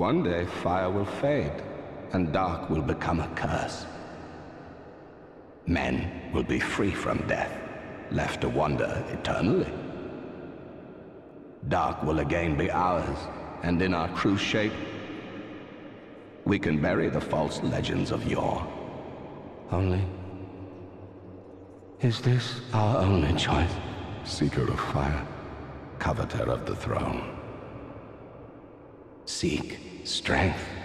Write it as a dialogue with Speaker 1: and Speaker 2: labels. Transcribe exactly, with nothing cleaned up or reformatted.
Speaker 1: One day fire will fade, and dark will become a curse. Men will be free from death, left to wander eternally. Dark will again be ours, and in our true shape, we can bury the false legends of yore. Only, is this our only choice? Seeker of fire, coveter of the throne. Seek strength.